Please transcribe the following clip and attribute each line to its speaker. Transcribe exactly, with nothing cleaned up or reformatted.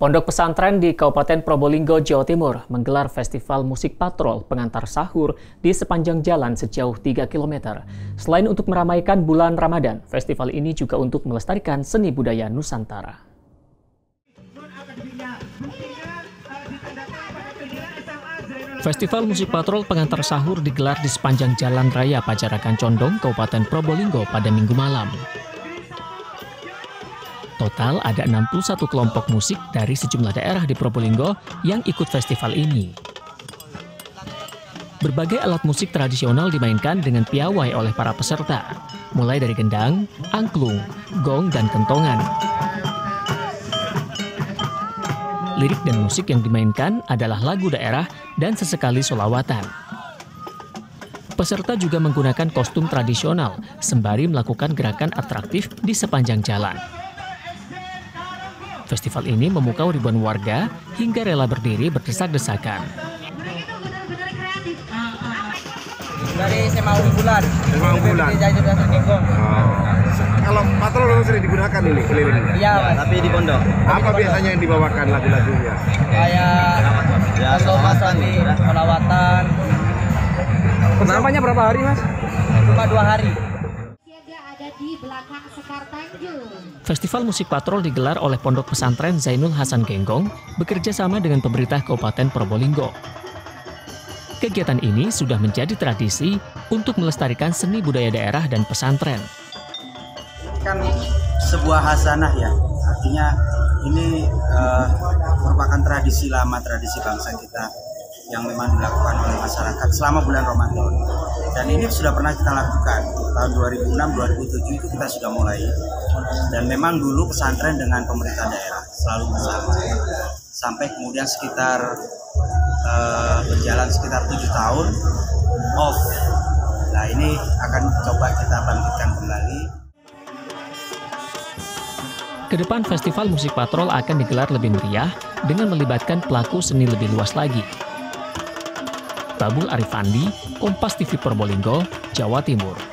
Speaker 1: Pondok pesantren di Kabupaten Probolinggo, Jawa Timur menggelar festival musik patrol pengantar sahur di sepanjang jalan sejauh tiga kilometer. Selain untuk meramaikan bulan Ramadan, festival ini juga untuk melestarikan seni budaya Nusantara. Festival musik patrol pengantar sahur digelar di sepanjang Jalan Raya Pajarakan Condong, Kabupaten Probolinggo pada Minggu malam. Total ada enam puluh satu kelompok musik dari sejumlah daerah di Probolinggo yang ikut festival ini. Berbagai alat musik tradisional dimainkan dengan piawai oleh para peserta, mulai dari gendang, angklung, gong, dan kentongan. Lirik dan musik yang dimainkan adalah lagu daerah dan sesekali sholawatan. Peserta juga menggunakan kostum tradisional sembari melakukan gerakan atraktif di sepanjang jalan. Festival ini memukau ribuan warga hingga rela berdiri berdesak-desakan.
Speaker 2: Dari Sema Unggulan.
Speaker 3: Sema Unggulan. Oh. Kalau patrol memang sering digunakan ini kelilingnya?
Speaker 2: Iya, tapi di pondok.
Speaker 3: Apa biasanya yang dibawakan lagu-lagunya?
Speaker 2: Kayak ya, solawatan, solawatan.
Speaker 4: Persamanya berapa hari, Mas?
Speaker 2: Cuma dua hari.
Speaker 1: Festival musik patrol digelar oleh Pondok Pesantren Zainul Hasan Genggong bekerja sama dengan pemerintah Kabupaten Probolinggo. Kegiatan ini sudah menjadi tradisi untuk melestarikan seni budaya daerah dan pesantren.
Speaker 5: Kan sebuah hasanah ya, artinya ini uh, merupakan tradisi lama, tradisi bangsa kita yang memang dilakukan oleh masyarakat selama bulan Ramadan. Dan ini sudah pernah kita lakukan tahun dua ribu enam dua ribu tujuh itu kita sudah mulai. Dan memang dulu pesantren dengan pemerintah daerah selalu bersama. Sampai kemudian sekitar uh, berjalan sekitar tujuh tahun off. Nah ini akan coba kita bangkitkan kembali.
Speaker 1: Kedepan festival musik patrol akan digelar lebih meriah dengan melibatkan pelaku seni lebih luas lagi. Babul Arifandi, Kompas T V Probolinggo, Jawa Timur.